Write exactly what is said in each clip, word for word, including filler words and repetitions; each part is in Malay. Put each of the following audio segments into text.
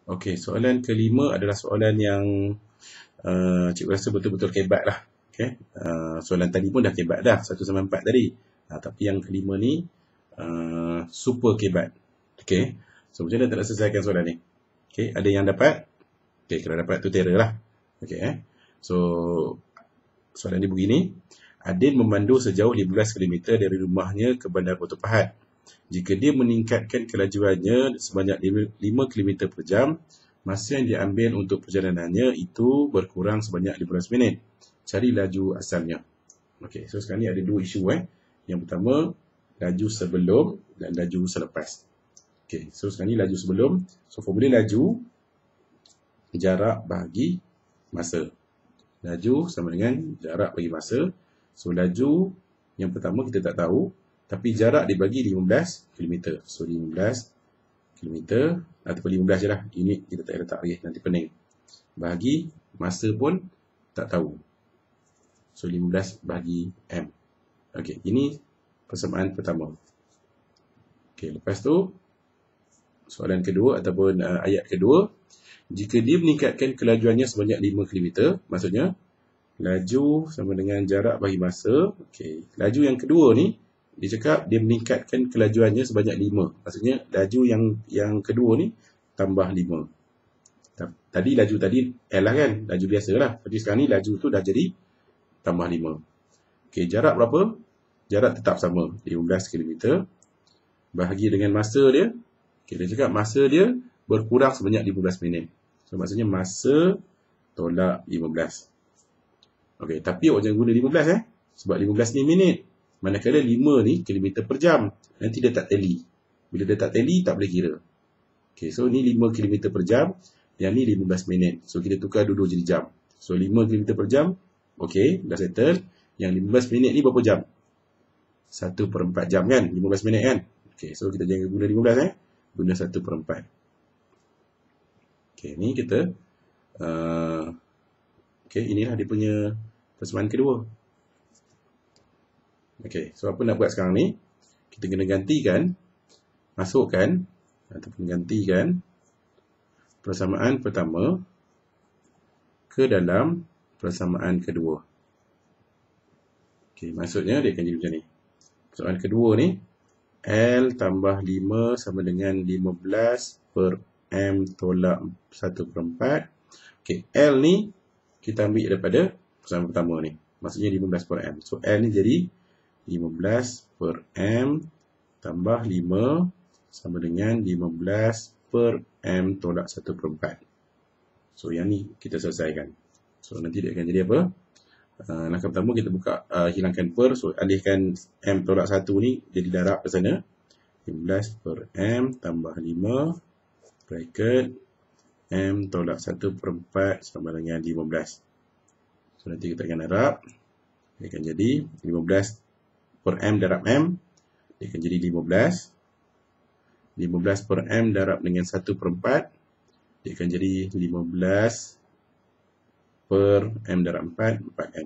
Okey, soalan kelima adalah soalan yang uh, cikgu rasa betul-betul kebat lah. Okay. Uh, soalan tadi pun dah kebat dah, satu sampai empat tadi. Uh, tapi yang kelima ni uh, super kebat. Okay. So macam mana tak nak selesaikan soalan ni? Okay. Ada yang dapat? Okay, kalau dapat tu terror lah. Okay. Eh. So soalan ni begini. Adin memandu sejauh lima belas kilometer dari rumahnya ke Bandar Batu Pahat. Jika dia meningkatkan kelajuannya sebanyak lima kilometer per jam, masa yang diambil untuk perjalanannya itu berkurang sebanyak lima belas minit. Cari laju asalnya. Okey, so sekarang ni ada dua isu eh. Yang pertama, laju sebelum dan laju selepas. Okey, so sekarang ni laju sebelum. So formula laju, jarak bahagi masa. Laju sama dengan jarak bagi masa. So laju yang pertama kita tak tahu, tapi jarak dibagi lima belas kilometer. So lima belas kilometer ataupun lima belas je lah. Unit kita tak letak lagi, nanti pening. Bahagi masa pun tak tahu. So lima belas bahagi M. Okey, ini persamaan pertama. Okey, lepas tu soalan kedua ataupun uh, ayat kedua. Jika dia meningkatkan kelajuannya sebanyak lima kilometer, maksudnya laju sama dengan jarak bagi masa. Okey, laju yang kedua ni dia cakap dia meningkatkan kelajuannya sebanyak lima. Maksudnya laju yang yang kedua ni tambah lima. Tadi laju tadi L lah kan, laju biasa lah. Tapi sekarang ni laju tu dah jadi tambah lima. Okey, jarak berapa? Jarak tetap sama, lima belas kilometer. Bahagi dengan masa dia. Okey, dia cakap masa dia berkurang sebanyak lima belas minit. So maksudnya masa tolak lima belas. Okey, tapi awak jangan guna lima belas eh. Sebab lima belas ni minit. Manakala lima ni kilometer per jam. Nanti dia tak tally. Bila dia tak tally, tak boleh kira. Okey, so ni lima kilometer per jam. Yang ni lima belas minit. So kita tukar dua-dua jadi jam. So lima kilometer per jam. Okey, dah settle. Yang lima belas minit ni berapa jam? satu per empat jam kan? lima belas minit kan? Okey, so kita jangan guna lima belas eh. Guna satu per empat. Okey, ni kita. Uh, Okey, inilah dia punya persamaan kedua. Okey, so apa nak buat sekarang ni? Kita kena gantikan, masukkan ataupun gantikan persamaan pertama ke dalam persamaan kedua. Okey, maksudnya dia akan jadi macam ni. Persamaan kedua ni, L tambah lima sama dengan lima belas per M tolak satu per empat. Okey, L ni kita ambil daripada persamaan pertama ni. Maksudnya lima belas per M. So L ni jadi lima belas per M tambah lima sama dengan lima belas per M tolak satu per empat. So yang ni kita selesaikan. So nanti dia akan jadi apa? Uh, langkah pertama kita buka, uh, hilangkan per. So alihkan M tolak satu ni jadi darab ke sana. lima belas per M tambah lima bracket M tolak satu per empat sama dengan lima belas. So nanti kita akan darab. Dia akan jadi lima belas per M darab M. Dia akan jadi lima belas. lima belas per M darab dengan satu per empat. Dia akan jadi lima belas per M darab empat, empat M.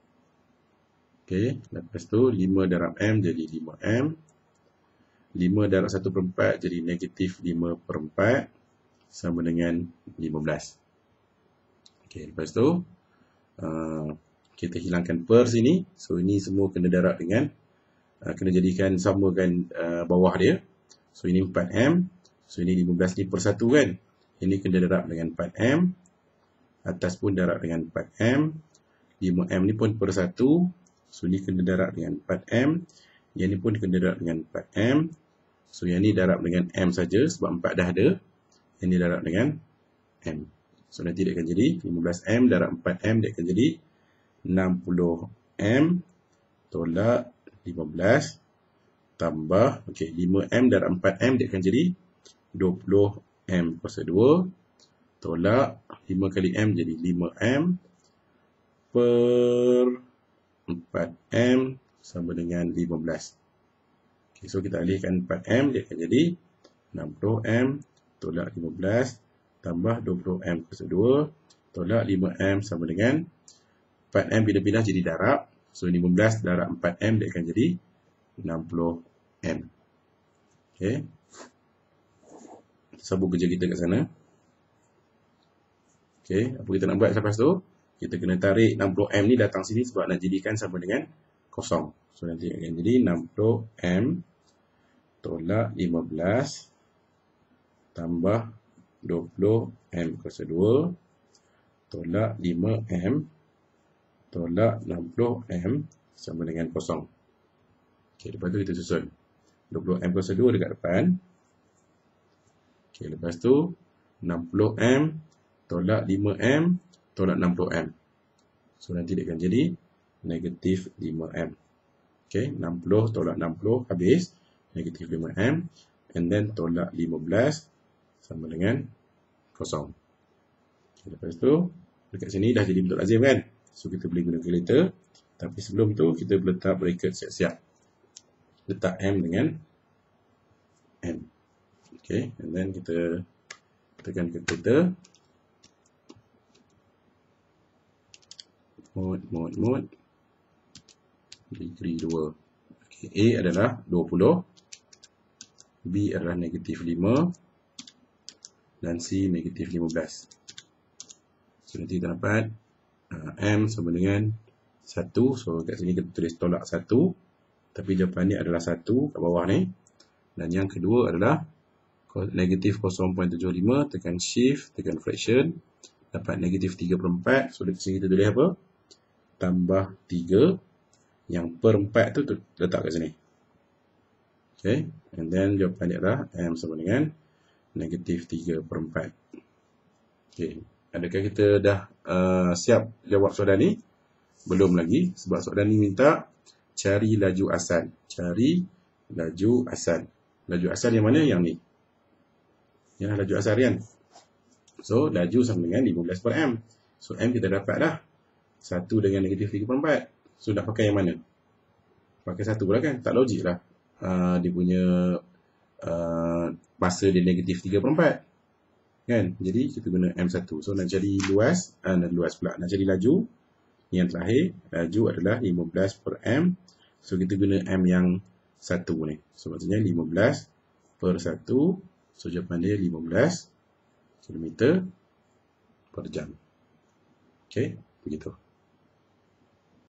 Okey, lepas tu lima darab M jadi lima M. lima darab satu per empat jadi negatif lima per empat. Sama dengan lima belas. Okey, lepas tu uh, kita hilangkan per sini. So ini semua kena darab dengan uh, kena jadikan samakan uh, bawah dia. So ini empat M. So ini lima belas ni per satu kan. Ini kena darab dengan empat M. Atas pun darab dengan empat M. lima M ni pun per satu. So ini kena darab dengan empat M. Yang ni pun kena darab dengan empat M. So yang ni darab dengan M saja sebab empat dah ada. Yang ni darab dengan M. So nanti dia akan jadi lima belas M darab empat M dia akan jadi enam puluh M tolak lima belas tambah, okey, lima M darab empat M dia akan jadi dua puluh M kuasa dua tolak lima kali M jadi lima M per empat M sama dengan lima belas. Okay, so kita alihkan empat M dia akan jadi enam puluh M tolak lima belas tambah dua puluh M kuasa dua tolak lima M sama dengan empat M pindah-pindah jadi darab. So lima belas darab empat M dia akan jadi enam puluh M. Okey. Sambung kerja kita kat sana. Okey, apa kita nak buat lepas tu? Kita kena tarik enam puluh M ni datang sini sebab nak jadikan sama dengan kosong. So nanti akan jadi enam puluh M tolak lima belas tambah dua puluh M kuasa dua tolak lima M tolak enam puluh M sama dengan kosong. Okey, lepas tu kita susun. dua puluh M kuasa dua dekat depan. Okey, lepas tu enam puluh M tolak lima M tolak enam puluh M. So nanti dia akan jadi negatif lima M. Okey, enam puluh tolak enam puluh habis. Negatif lima M. And then tolak lima belas sama dengan kosong. Okay, lepas tu, dekat sini dah jadi bentuk lazim kan? So kita boleh guna kalkulator. Tapi sebelum tu, kita letak bracket siap-siap. Letak M dengan M. Okay, and then kita tekan kalkulator. Mode, mode, mode. Degree dua. Okay, A adalah dua puluh. B adalah negatif lima. Dan C negatif lima belas. So nanti kita dapat uh, M sama dengan satu. So kat sini kita tulis tolak satu. Tapi jawapan ni adalah satu kat bawah ni. Dan yang kedua adalah negatif kosong perpuluhan tujuh lima. Tekan shift, tekan fraction. Dapat negatif tiga per empat. So dekat sini kita tulis apa? Tambah tiga. Yang per empat tu letak kat sini. Okay. And then jawapan dia adalah M sama dengan negatif tiga per empat. Okay. Adakah kita dah uh, siap jawab soalan ni? Belum lagi. Sebab soalan ni minta cari laju asal. Cari laju asal. Laju asal yang mana? Yang ni. Yang laju asal kan? So, laju sama dengan lima belas per M. So, M kita dapat dah. satu dengan negatif tiga per empat. So, dah pakai yang mana? Pakai satu lah kan? Tak logik lah. Uh, dia punya uh, masa dia negatif tiga per empat. Kan? Jadi, kita guna M satu. So, nak cari luas. Uh, nak luas pula. Nak cari laju. Yang terakhir, laju adalah lima belas per M. So, kita guna M yang satu ni. So, maksudnya lima belas per satu. So, jawapan dia lima belas kilometer per jam. Okay? Begitu.